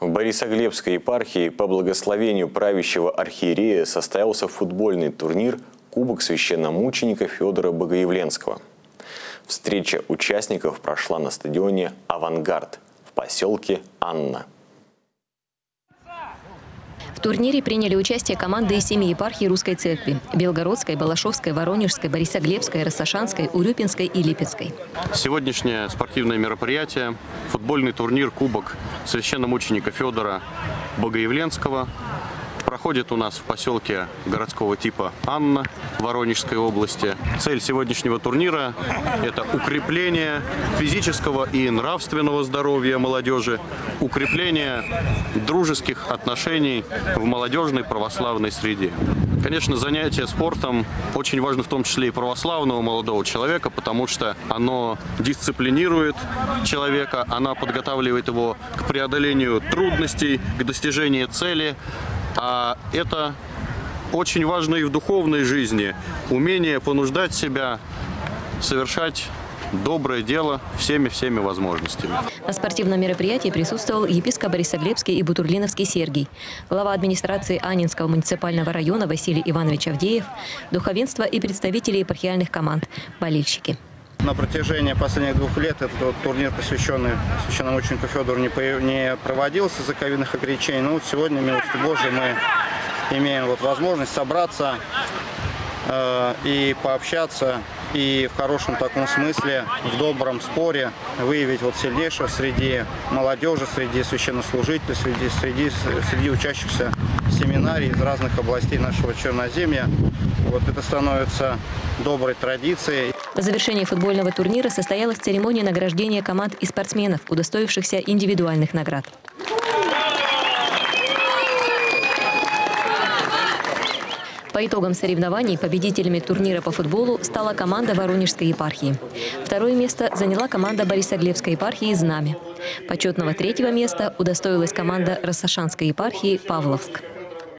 В Борисоглебской епархии по благословению правящего архиерея состоялся футбольный турнир «Кубок священномученика Федора Богоявленского». Встреча участников прошла на стадионе «Авангард» в поселке Анна. В турнире приняли участие команды из 7 епархий Русской Церкви – Белгородской, Балашовской, Воронежской, Борисоглебской, Рассашанской, Урюпинской и Липецкой. Сегодняшнее спортивное мероприятие – футбольный турнир «Кубок священномученика Федора Богоявленского» проходит у нас в поселке городского типа Анна Воронежской области. Цель сегодняшнего турнира – это укрепление физического и нравственного здоровья молодежи, укрепление дружеских отношений в молодежной православной среде. Конечно, занятие спортом очень важно в том числе и православного молодого человека, потому что оно дисциплинирует человека, оно подготавливает его к преодолению трудностей, к достижению цели. А это очень важно и в духовной жизни. Умение понуждать себя совершать доброе дело всеми возможностями. На спортивном мероприятии присутствовал епископ Борисоглебский и Бутурлиновский Сергий, глава администрации Аннинского муниципального района Василий Иванович Авдеев, духовенство и представители епархиальных команд, болельщики. На протяжении последних 2 лет этот турнир, посвященный священномученику Федору, не проводился из-за ковидных ограничений. Но вот сегодня, милостью Божией, мы имеем возможность собраться и пообщаться, и в хорошем таком смысле, в добром споре выявить сильнейшего среди молодежи, среди священнослужителей, среди учащихся семинарий из разных областей нашего Черноземья. Это становится доброй традицией. В завершении футбольного турнира состоялась церемония награждения команд и спортсменов, удостоившихся индивидуальных наград. По итогам соревнований победителями турнира по футболу стала команда Воронежской епархии. 2-е место заняла команда Борисоглебской епархии «Знамя». Почетного 3-го места удостоилась команда Рассашанской епархии «Павловск».